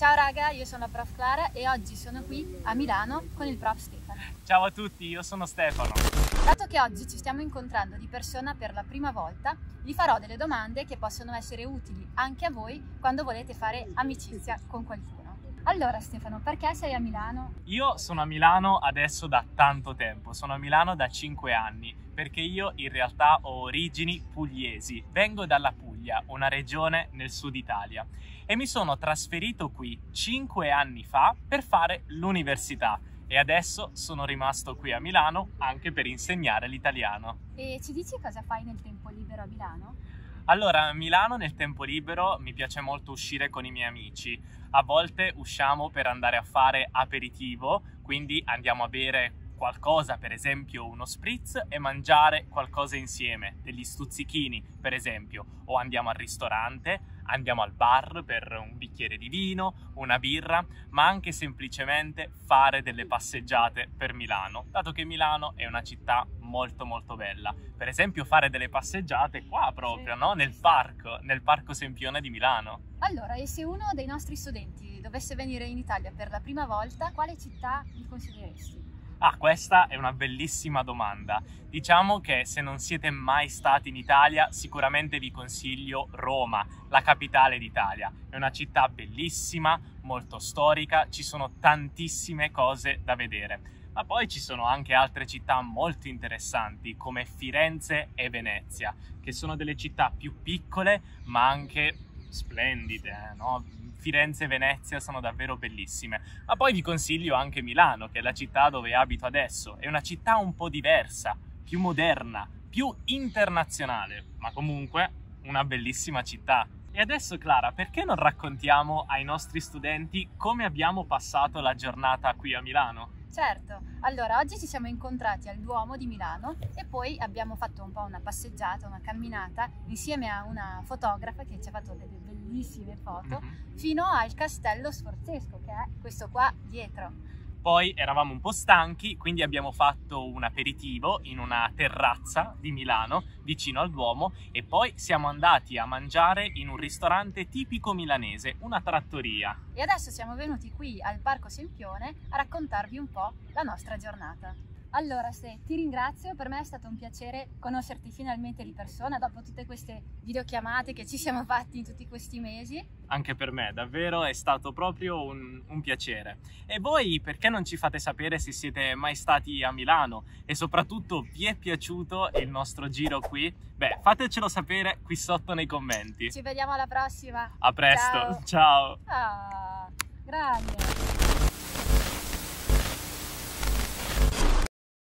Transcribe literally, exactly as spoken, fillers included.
Ciao raga, io sono la prof Clara e oggi sono qui a Milano con il prof Stefano. Ciao a tutti, io sono Stefano. Dato che oggi ci stiamo incontrando di persona per la prima volta, vi farò delle domande che possono essere utili anche a voi quando volete fare amicizia con qualcuno. Allora Stefano, perché sei a Milano? Io sono a Milano adesso da tanto tempo, sono a Milano da cinque anni, perché io in realtà ho origini pugliesi, vengo dalla Puglia, una regione nel sud Italia, e mi sono trasferito qui cinque anni fa per fare l'università e adesso sono rimasto qui a Milano anche per insegnare l'italiano. E ci dici cosa fai nel tempo libero a Milano? Allora, a Milano nel tempo libero mi piace molto uscire con i miei amici. A volte usciamo per andare a fare aperitivo, quindi andiamo a bere qualcosa, per esempio uno spritz, e mangiare qualcosa insieme, degli stuzzichini per esempio, o andiamo al ristorante, andiamo al bar per un bicchiere di vino, una birra, ma anche semplicemente fare delle passeggiate per Milano, dato che Milano è una città molto molto bella. Per esempio fare delle passeggiate qua proprio, sì, no? Nel parco, nel Parco Sempione di Milano. Allora, e se uno dei nostri studenti dovesse venire in Italia per la prima volta, quale città gli consiglieresti? Ah, questa è una bellissima domanda. Diciamo che se non siete mai stati in Italia, sicuramente vi consiglio Roma, la capitale d'Italia. È una città bellissima, molto storica, ci sono tantissime cose da vedere. Ma poi ci sono anche altre città molto interessanti, come Firenze e Venezia, che sono delle città più piccole, ma anche splendide, no? Firenze e Venezia sono davvero bellissime, ma poi vi consiglio anche Milano, che è la città dove abito adesso. È una città un po' diversa, più moderna, più internazionale, ma comunque una bellissima città. E adesso Clara, perché non raccontiamo ai nostri studenti come abbiamo passato la giornata qui a Milano? Certo, allora oggi ci siamo incontrati al Duomo di Milano e poi abbiamo fatto un po' una passeggiata, una camminata insieme a una fotografa che ci ha fatto delle bellissime foto mm-hmm. fino al Castello Sforzesco, che è questo qua dietro. Poi eravamo un po' stanchi, quindi abbiamo fatto un aperitivo in una terrazza di Milano, vicino al Duomo, e poi siamo andati a mangiare in un ristorante tipico milanese, una trattoria. E adesso siamo venuti qui al Parco Sempione a raccontarvi un po' la nostra giornata. Allora Ste, ti ringrazio, per me è stato un piacere conoscerti finalmente di persona dopo tutte queste videochiamate che ci siamo fatti in tutti questi mesi. Anche per me, davvero è stato proprio un, un piacere. E voi perché non ci fate sapere se siete mai stati a Milano e soprattutto vi è piaciuto il nostro giro qui? Beh, fatecelo sapere qui sotto nei commenti. Ci vediamo alla prossima. A presto, ciao! ciao. Ah, grande!